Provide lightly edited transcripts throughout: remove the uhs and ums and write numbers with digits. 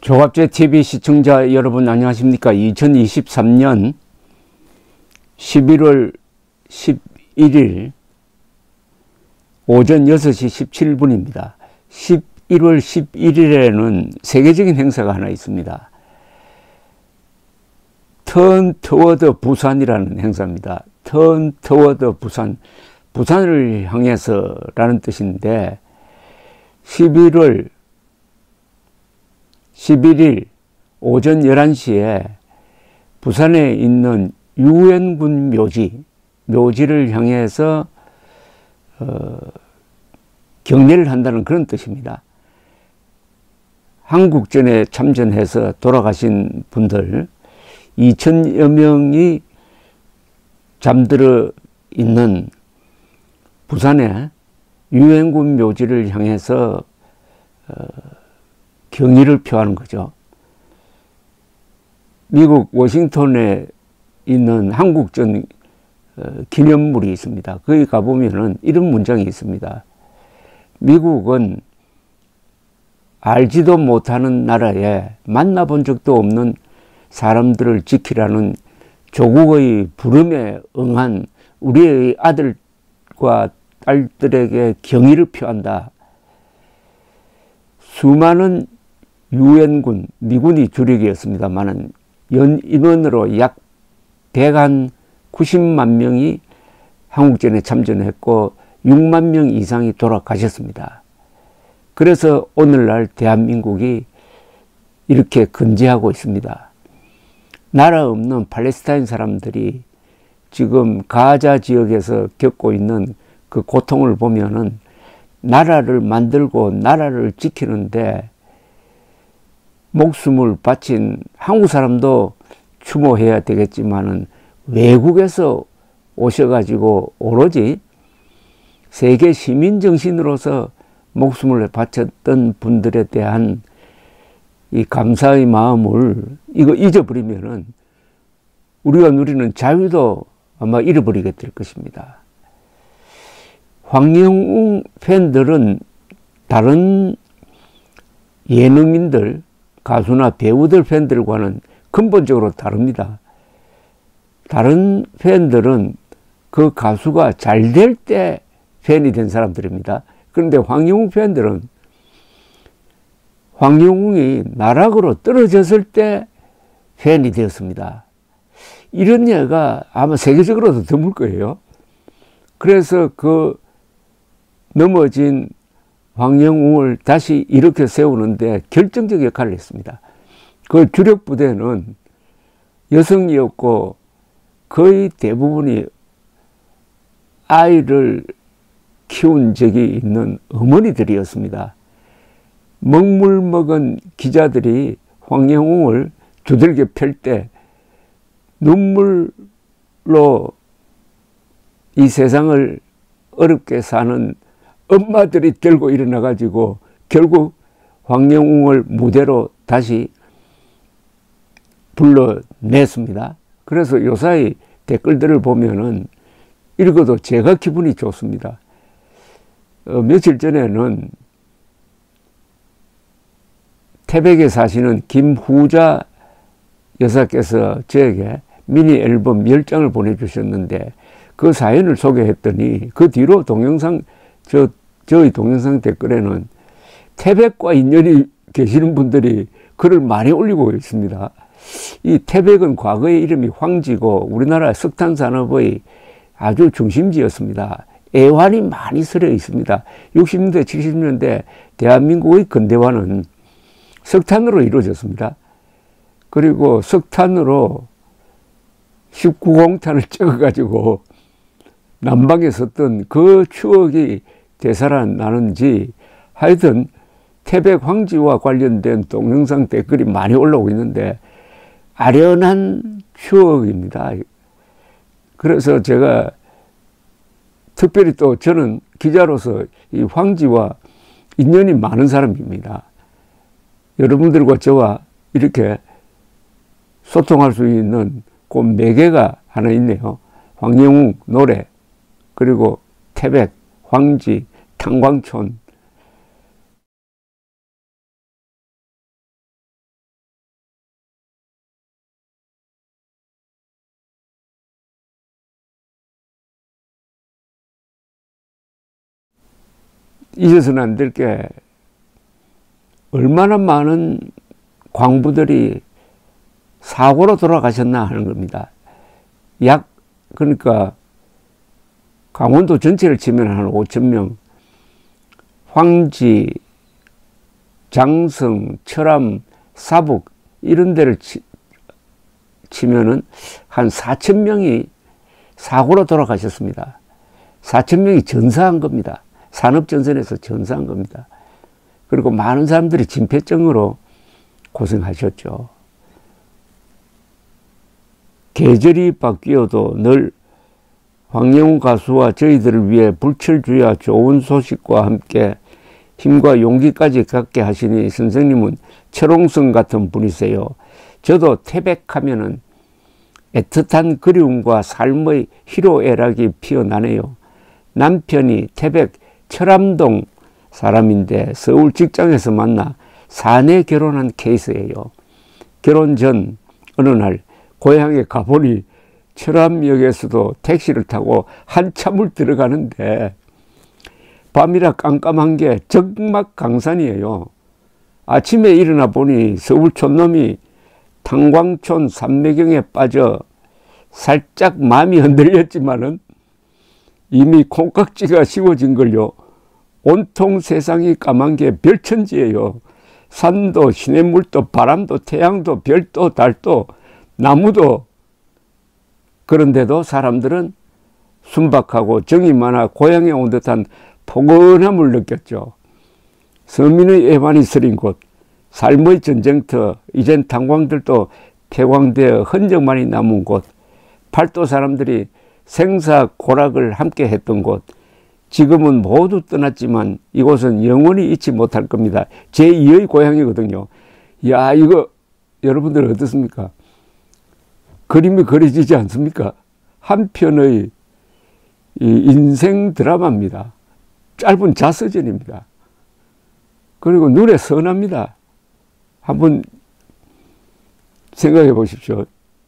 조갑제 TV 시청자 여러분 안녕하십니까. 2023년 11월 11일 오전 6시 17분입니다. 11월 11일에는 세계적인 행사가 하나 있습니다. Turn Toward 부산이라는 행사입니다. Turn Toward 부산, 부산을 향해서 라는 뜻인데 11월 11일 오전 11시에 부산에 있는 유엔군 묘지를 향해서 경례를 한다는 그런 뜻입니다. 한국전에 참전해서 돌아가신 분들 2000여 명이 잠들어 있는 부산의 유엔군 묘지를 향해서 경의를 표하는 거죠. 미국 워싱턴에 있는 한국전 기념물이 있습니다. 거기 가보면은 이런 문장이 있습니다. 미국은 알지도 못하는 나라에 만나본 적도 없는 사람들을 지키라는 조국의 부름에 응한 우리의 아들과 딸들에게 경의를 표한다. 수많은 유엔군, 미군이 주력이었습니다만은 인원으로 약 190만 명이 한국전에 참전했고 6만 명 이상이 돌아가셨습니다. 그래서 오늘날 대한민국이 이렇게 건재하고 있습니다. 나라 없는 팔레스타인 사람들이 지금 가자 지역에서 겪고 있는 그 고통을 보면은 나라를 만들고 나라를 지키는데 목숨을 바친 한국 사람도 추모해야 되겠지만은 외국에서 오셔가지고 오로지 세계 시민 정신으로서 목숨을 바쳤던 분들에 대한 이 감사의 마음을 이거 잊어버리면은 우리가 누리는 자유도 아마 잃어버리게 될 것입니다. 황영웅 팬들은 다른 예능인들, 가수나 배우들 팬들과는 근본적으로 다릅니다. 다른 팬들은 그 가수가 잘 될 때 팬이 된 사람들입니다. 그런데 황영웅 팬들은 황영웅이 나락으로 떨어졌을 때 팬이 되었습니다. 이런 예가 아마 세계적으로도 드물 거예요. 그래서 그 넘어진 황영웅을 다시 일으켜 세우는데 결정적 역할을 했습니다. 그 주력 부대는 여성이었고 거의 대부분이 아이를 키운 적이 있는 어머니들이었습니다. 먹물먹은 기자들이 황영웅을 두들겨 펼 때 눈물로 이 세상을 어렵게 사는 엄마들이 들고 일어나 가지고 결국 황영웅을 무대로 다시 불러냈습니다. 그래서 요사이 댓글들을 보면은 읽어도 제가 기분이 좋습니다. 며칠 전에는 태백에 사시는 김후자 여사께서 저에게 미니 앨범 10장을 보내주셨는데 그 사연을 소개했더니 그 뒤로 동영상 저희 동영상 댓글에는 태백과 인연이 계시는 분들이 글을 많이 올리고 있습니다. 이 태백은 과거의 이름이 황지고 우리나라 석탄 산업의 아주 중심지였습니다. 애환이 많이 서려 있습니다. 60년대, 70년대 대한민국의 근대화는 석탄으로 이루어졌습니다. 그리고 석탄으로 19공탄을 찍어가지고 남방에 썼던 그 추억이 되살아나는지 하여튼 태백 황지와 관련된 동영상 댓글이 많이 올라오고 있는데 아련한 추억입니다. 그래서 제가 특별히 또 저는 기자로서 이 황지와 인연이 많은 사람입니다. 여러분들과 저와 이렇게 소통할 수 있는 그 매개가 하나 있네요. 황영웅 노래, 그리고 태백, 황지, 탄광촌, 잊어서는 안 될 게 얼마나 많은 광부들이 사고로 돌아가셨나 하는 겁니다. 그러니까 강원도 전체를 치면 한 5,000명, 황지, 장성, 철암, 사북 이런 데를 치면은 한 4,000명이 사고로 돌아가셨습니다. 4,000명이 전사한 겁니다. 산업전선에서 전사한 겁니다. 그리고 많은 사람들이 진폐증으로 고생하셨죠. 계절이 바뀌어도 늘 황영웅 가수와 저희들을 위해 불철주야 좋은 소식과 함께 힘과 용기까지 갖게 하시니 선생님은 철옹성 같은 분이세요. 저도 태백하면은 애틋한 그리움과 삶의 희로애락이 피어나네요. 남편이 태백 철암동 사람인데 서울 직장에서 만나 사내 결혼한 케이스예요. 결혼 전 어느 날 고향에 가보니 철암역에서도 택시를 타고 한참을 들어가는데 밤이라 깜깜한 게 적막강산이에요. 아침에 일어나 보니 서울 촌놈이 탄광촌 산매경에 빠져 살짝 마음이 흔들렸지만은 이미 콩깍지가 씌워진 걸요. 온통 세상이 까만 게 별천지예요. 산도 시냇물도 바람도 태양도 별도 달도 나무도. 그런데도 사람들은 순박하고 정이 많아 고향에 온 듯한 포근함을 느꼈죠. 서민의 애환이 서린 곳, 삶의 전쟁터, 이젠 탄광들도 폐광되어 흔적만이 남은 곳, 팔도 사람들이 생사고락을 함께 했던 곳, 지금은 모두 떠났지만 이곳은 영원히 잊지 못할 겁니다. 제2의 고향이거든요. 야, 이거 여러분들 어떻습니까? 그림이 그려지지 않습니까? 한 편의 인생 드라마입니다. 짧은 자서전입니다. 그리고 눈에 선합니다. 한번 생각해 보십시오.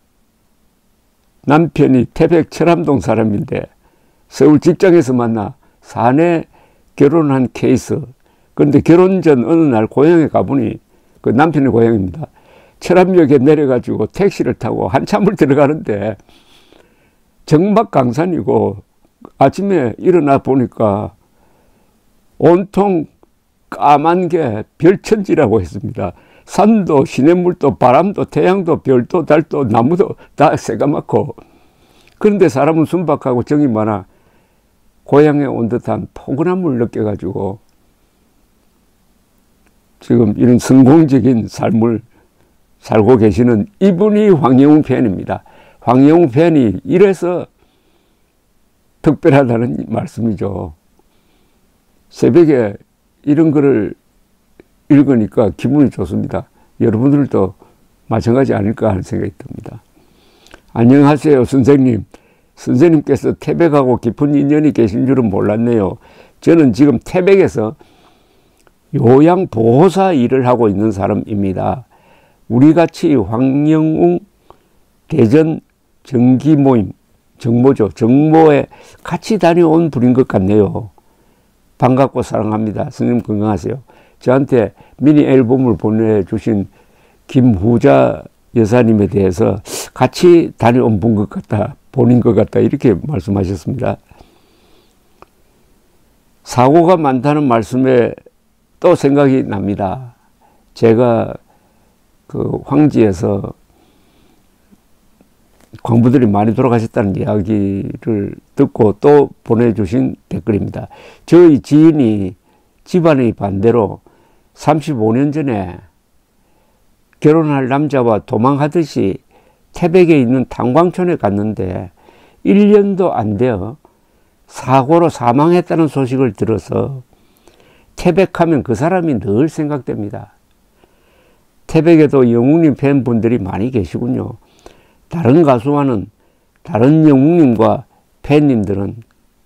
남편이 태백 철암동 사람인데 서울 직장에서 만나 사내 결혼한 케이스. 그런데 결혼 전 어느 날 고향에 가보니, 그 남편의 고향입니다. 철암역에 내려가지고 택시를 타고 한참을 들어가는데 적막강산이고 아침에 일어나 보니까 온통 까만 게 별천지라고 했습니다. 산도 시냇물도 바람도 태양도 별도 달도 나무도 다 새까맣고, 그런데 사람은 순박하고 정이 많아 고향에 온 듯한 포근함을 느껴가지고 지금 이런 성공적인 삶을 살고 계시는 이분이 황영웅 팬입니다. 황영웅 팬이 이래서 특별하다는 말씀이죠. 새벽에 이런 글을 읽으니까 기분이 좋습니다. 여러분들도 마찬가지 아닐까 하는 생각이 듭니다. 안녕하세요, 선생님. 선생님께서 태백하고 깊은 인연이 계신 줄은 몰랐네요. 저는 지금 태백에서 요양보호사 일을 하고 있는 사람입니다. 우리같이 황영웅 대전 정기 모임, 정모죠. 정모에 같이 다녀온 분인 것 같네요. 반갑고 사랑합니다. 선생님 건강하세요. 저한테 미니 앨범을 보내주신 김후자 여사님에 대해서 같이 다녀온 분 것 같다, 본인 것 같다, 이렇게 말씀하셨습니다. 사고가 많다는 말씀에 또 생각이 납니다. 제가 그 황지에서 광부들이 많이 돌아가셨다는 이야기를 듣고 또 보내주신 댓글입니다. 저희 지인이 집안의 반대로 35년 전에 결혼할 남자와 도망하듯이 태백에 있는 탄광촌에 갔는데 1년도 안 되어 사고로 사망했다는 소식을 들어서 태백하면 그 사람이 늘 생각됩니다. 태백에도 영웅님 팬분들이 많이 계시군요. 다른 가수와는 다른 영웅님과 팬님들은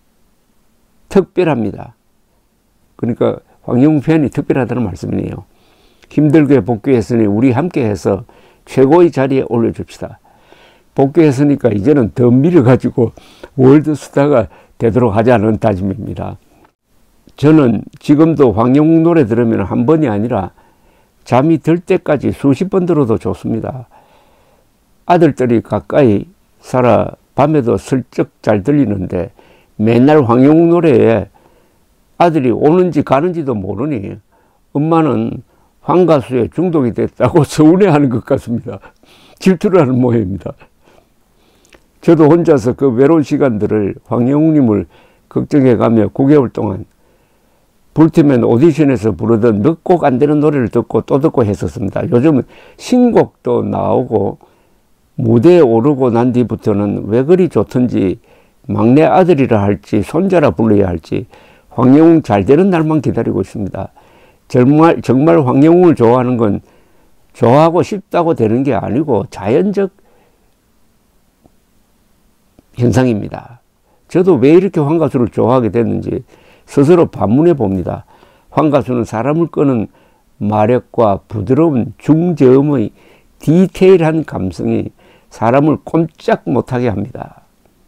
특별합니다. 그러니까 황영웅 팬이 특별하다는 말씀이네요. 힘들게 복귀했으니 우리 함께해서 최고의 자리에 올려줍시다. 복귀했으니까 이제는 더 밀어가지고 월드스타가 되도록 하자는 다짐입니다. 저는 지금도 황영웅 노래 들으면 한 번이 아니라 잠이 들 때까지 수십 번 들어도 좋습니다. 아들들이 가까이 살아 밤에도 슬쩍 잘 들리는데 맨날 황영웅 노래에 아들이 오는지 가는지도 모르니 엄마는 황 가수에 중독이 됐다고 서운해하는 것 같습니다. 질투를 하는 모양입니다. 저도 혼자서 그 외로운 시간들을 황영웅님을 걱정해가며 9개월 동안 불티맨 오디션에서 부르던 몇 곡 안 되는 노래를 듣고 또 듣고 했었습니다. 요즘은 신곡도 나오고 무대에 오르고 난 뒤부터는 왜 그리 좋던지 막내 아들이라 할지 손자라 불러야 할지 황영웅 잘 되는 날만 기다리고 있습니다. 정말 황영웅을 좋아하는 건 좋아하고 싶다고 되는 게 아니고 자연적 현상입니다. 저도 왜 이렇게 황 가수를 좋아하게 됐는지 스스로 반문해 봅니다. 황 가수는 사람을 끄는 마력과 부드러운 중저음의 디테일한 감성이 사람을 꼼짝 못하게 합니다.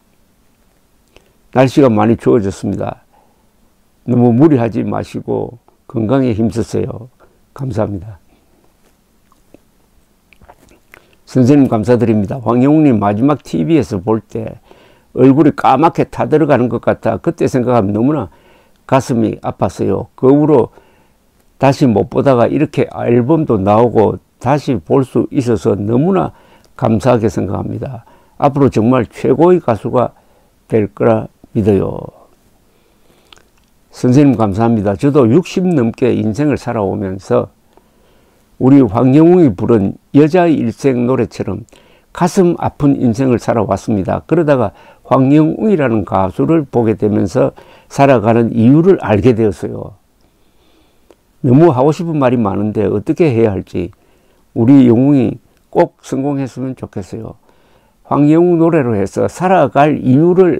날씨가 많이 추워졌습니다. 너무 무리하지 마시고 건강에 힘쓰세요. 감사합니다. 선생님 감사드립니다. 황영웅님 마지막 TV에서 볼 때 얼굴이 까맣게 타들어가는 것 같아 그때 생각하면 너무나 가슴이 아팠어요. 그 후로 다시 못 보다가 이렇게 앨범도 나오고 다시 볼 수 있어서 너무나 감사하게 생각합니다. 앞으로 정말 최고의 가수가 될 거라 믿어요. 선생님 감사합니다. 저도 60 넘게 인생을 살아오면서 우리 황영웅이 부른 여자의 일생 노래처럼 가슴 아픈 인생을 살아왔습니다. 그러다가 황영웅이라는 가수를 보게 되면서 살아가는 이유를 알게 되었어요. 너무 하고 싶은 말이 많은데 어떻게 해야 할지 우리 영웅이 꼭 성공했으면 좋겠어요. 황영웅 노래로 해서 살아갈 이유를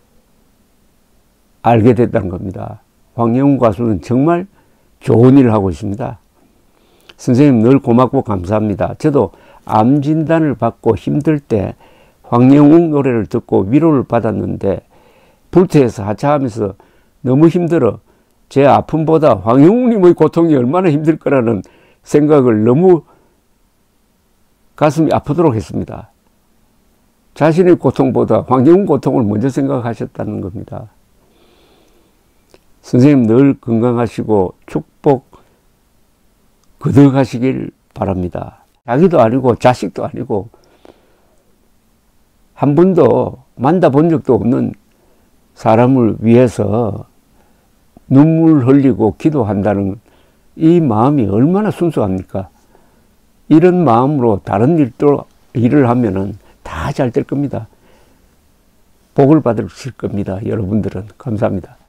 알게 됐다는 겁니다. 황영웅 가수는 정말 좋은 일을 하고 있습니다. 선생님 늘 고맙고 감사합니다. 저도 암 진단을 받고 힘들 때 황영웅 노래를 듣고 위로를 받았는데 불태에서 하차하면서 너무 힘들어 제 아픔보다 황영웅님의 고통이 얼마나 힘들 거라는 생각을 너무 가슴이 아프도록 했습니다. 자신의 고통보다 황영웅 고통을 먼저 생각하셨다는 겁니다. 선생님 늘 건강하시고 축복 거듭하시길 바랍니다. 자기도 아니고 자식도 아니고 한 번도 만나본 적도 없는 사람을 위해서 눈물 흘리고 기도한다는 이 마음이 얼마나 순수합니까? 이런 마음으로 다른 일을 하면은 다 잘 될 겁니다. 복을 받으실 겁니다. 여러분들은. 감사합니다.